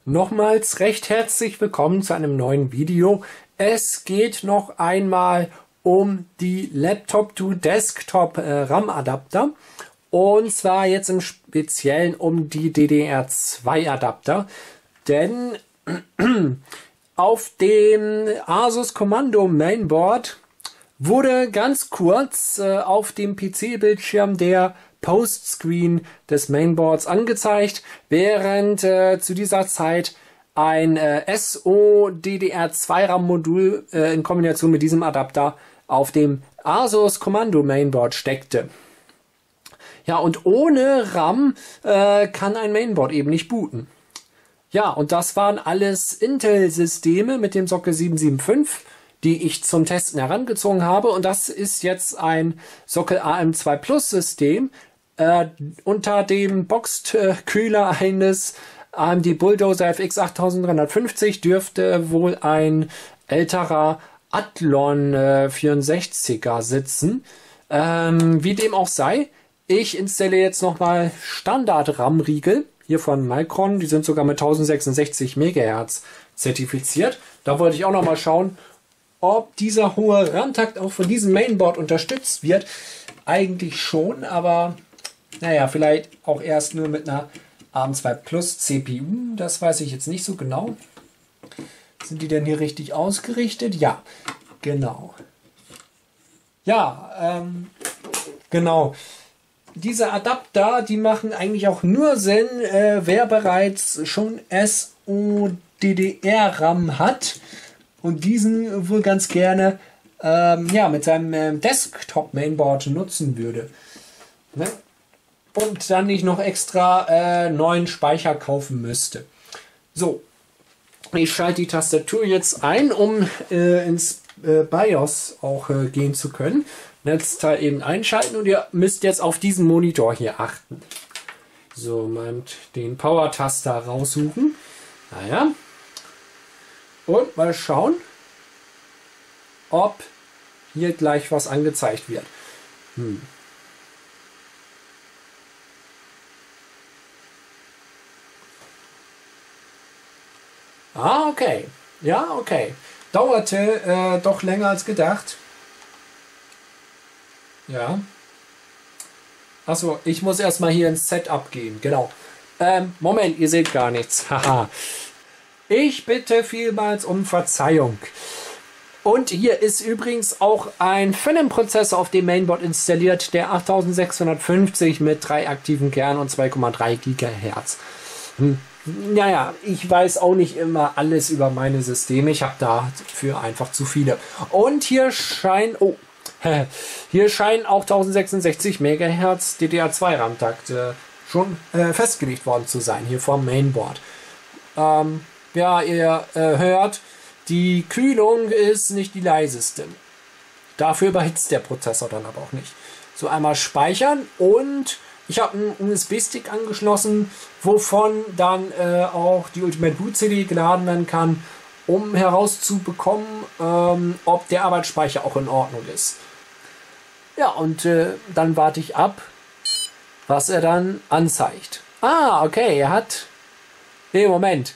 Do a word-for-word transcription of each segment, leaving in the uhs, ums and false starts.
Nochmals recht herzlich willkommen zu einem neuen Video. Es geht noch einmal um die Laptop-to-Desktop äh, RAM-Adapter und zwar jetzt im Speziellen um die D D R zwei Adapter, denn auf dem Asus Kommando Mainboard wurde ganz kurz äh, auf dem P C-Bildschirm der Postscreen des Mainboards angezeigt, während äh, zu dieser Zeit ein äh, S O D D R zwei RAM-Modul äh, in Kombination mit diesem Adapter auf dem Asus Kommando Mainboard steckte. Ja, und ohne RAM äh, kann ein Mainboard eben nicht booten. Ja, und das waren alles Intel-Systeme mit dem Sockel sieben sieben fünf, die ich zum Testen herangezogen habe. Und das ist jetzt ein Sockel A M zwei Plus System äh, unter dem Boxed-Kühler eines A M D Bulldozer F X achttausenddreihundertfünfzig dürfte wohl ein älterer Athlon äh, vierundsechziger sitzen. Ähm, wie dem auch sei, ich installiere jetzt nochmal Standard-RAM-Riegel hier von Micron. Die sind sogar mit tausendsechsundsechzig Megahertz zertifiziert. Da wollte ich auch nochmal schauen, ob dieser hohe RAM-Takt auch von diesem Mainboard unterstützt wird. Eigentlich schon, aber naja, vielleicht auch erst nur mit einer A M zwei Plus C P U. Das weiß ich jetzt nicht so genau. Sind die denn hier richtig ausgerichtet? Ja, genau. Ja, ähm, genau. Diese Adapter, die machen eigentlich auch nur Sinn, äh, wer bereits schon S O D D R RAM hat und diesen wohl ganz gerne ähm, ja, mit seinem äh, Desktop-Mainboard nutzen würde. Ne? Und dann nicht noch extra äh, neuen Speicher kaufen müsste. So, ich schalte die Tastatur jetzt ein, um äh, ins äh, BIOS auch äh, gehen zu können. Netzteil eben einschalten und ihr müsst jetzt auf diesen Monitor hier achten. So, mal den Power-Taster raussuchen. Naja. Und mal schauen, ob hier gleich was angezeigt wird. Hm. Ah, okay. Ja, okay. Dauerte äh, doch länger als gedacht. Ja. Achso, ich muss erstmal hier ins Setup gehen. Genau. Ähm, Moment, ihr seht gar nichts. Haha. Ich bitte vielmals um Verzeihung. Und hier ist übrigens auch ein Phenom-Prozessor auf dem Mainboard installiert, der achttausendsechshundertfünfzig mit drei aktiven Kernen und zwei Komma drei Gigahertz. Hm. Naja, ich weiß auch nicht immer alles über meine Systeme. Ich habe dafür einfach zu viele. Und hier scheint... Oh, hier scheinen auch tausendsechsundsechzig Megahertz D D R zwei RAM-Takt äh, schon äh, festgelegt worden zu sein, hier vom Mainboard. Ähm, ja, ihr äh, hört, die Kühlung ist nicht die leiseste. Dafür überhitzt der Prozessor dann aber auch nicht. So, einmal speichern und ich habe einen U S B-Stick angeschlossen, wovon dann äh, auch die Ultimate Boot C D geladen werden kann, um herauszubekommen, ähm, ob der Arbeitsspeicher auch in Ordnung ist. Ja, und äh, dann warte ich ab, was er dann anzeigt. Ah, okay, er hat... Nee, Moment.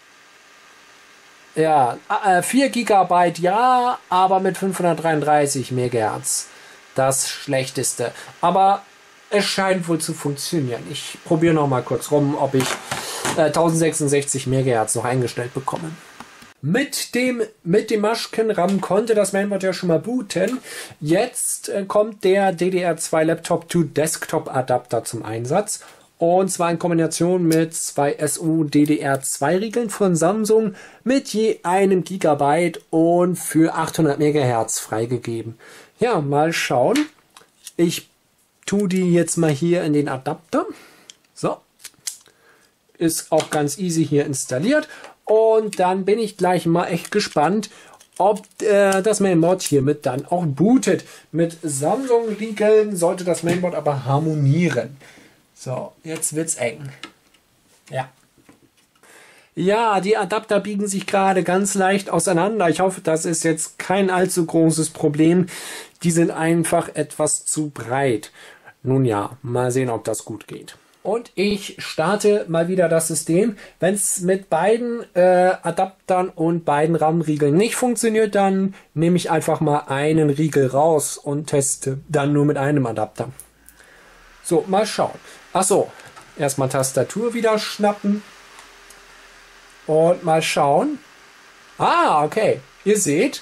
Ja, äh, vier Gigabyte, ja, aber mit fünfhundertdreiunddreißig Megahertz. Das Schlechteste. Aber es scheint wohl zu funktionieren. Ich probiere noch mal kurz rum, ob ich äh, tausendsechsundsechzig Megahertz noch eingestellt bekomme. Mit dem, mit dem Maschken-RAM konnte das Mainboard ja schon mal booten. Jetzt äh, kommt der D D R zwei Laptop-to-Desktop-Adapter zum Einsatz. Und zwar in Kombination mit zwei S O D D R zwei Riegeln von Samsung mit je einem Gigabyte und für achthundert Megahertz freigegeben. Ja, mal schauen. Ich tue die jetzt mal hier in den Adapter. So. Ist auch ganz easy hier installiert. Und dann bin ich gleich mal echt gespannt, ob äh, das Mainboard hiermit dann auch bootet. Mit Samsung-Riegeln sollte das Mainboard aber harmonieren. So, jetzt wird's eng. Ja. Ja, die Adapter biegen sich gerade ganz leicht auseinander. Ich hoffe, das ist jetzt kein allzu großes Problem. Die sind einfach etwas zu breit. Nun ja, mal sehen, ob das gut geht. Und ich starte mal wieder das System. Wenn es mit beiden äh, Adaptern und beiden RAM-Riegeln nicht funktioniert, dann nehme ich einfach mal einen Riegel raus und teste dann nur mit einem Adapter. So, mal schauen. Achso, erstmal Tastatur wieder schnappen. Und mal schauen. Ah, okay. Ihr seht.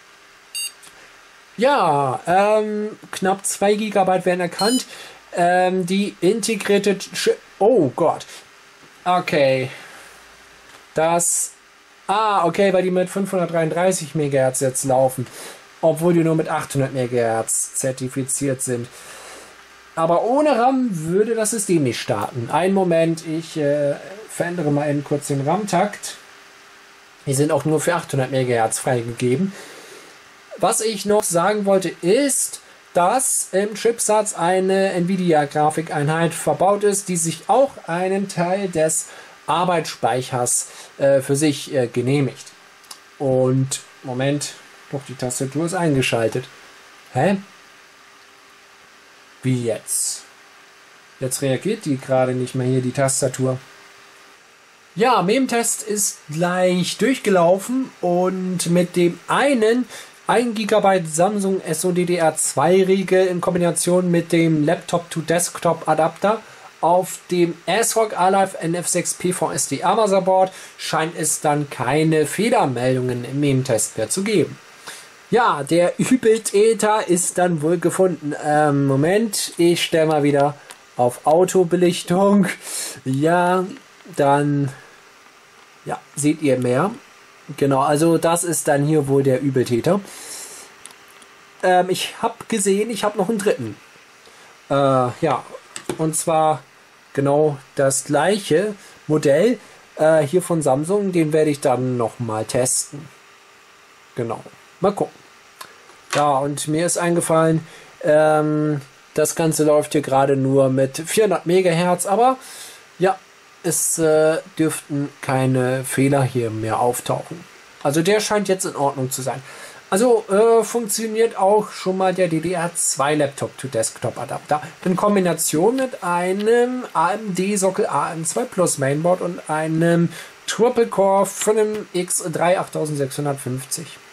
Ja, ähm, knapp zwei Gigabyte werden erkannt. Ähm, die integrierte... Ch oh Gott. Okay. Das... Ah, okay, weil die mit fünfhundertdreiunddreißig Megahertz jetzt laufen. Obwohl die nur mit achthundert Megahertz zertifiziert sind. Aber ohne RAM würde das System nicht starten. Einen Moment, ich äh, verändere mal eben kurz den RAM-Takt. Die sind auch nur für achthundert Megahertz freigegeben. Was ich noch sagen wollte ist, dass im Chipsatz eine Nvidia-Grafikeinheit verbaut ist, die sich auch einen Teil des Arbeitsspeichers äh, für sich äh, genehmigt. Und, Moment, doch die Tastatur ist eingeschaltet. Hä? Wie jetzt? Jetzt reagiert die gerade nicht mehr hier, die Tastatur. Ja, Mem-Test ist gleich durchgelaufen und mit dem einen ein Gigabyte Samsung S O D D R zwei Riegel in Kombination mit dem Laptop-to-Desktop-Adapter auf dem ASRock Alive N F sechs P V S D A-Motherboard scheint es dann keine Fehlermeldungen im Mem-Test mehr zu geben. Ja, der Übeltäter ist dann wohl gefunden. Ähm, Moment, ich stelle mal wieder auf Autobelichtung. Ja, dann ja, seht ihr mehr. Genau, also das ist dann hier wohl der Übeltäter. Ähm, ich habe gesehen, ich habe noch einen dritten. Äh, ja, und zwar genau das gleiche Modell äh, hier von Samsung. Den werde ich dann nochmal testen. Genau, mal gucken. Ja, und mir ist eingefallen, ähm, das Ganze läuft hier gerade nur mit vierhundert Megahertz, aber ja, es äh, dürften keine Fehler hier mehr auftauchen. Also der scheint jetzt in Ordnung zu sein. Also äh, funktioniert auch schon mal der D D R zwei Laptop-to-Desktop-Adapter in Kombination mit einem A M D-Sockel A M zwei Plus Mainboard und einem Triple Core fünf X drei achttausendsechshundertfünfzig.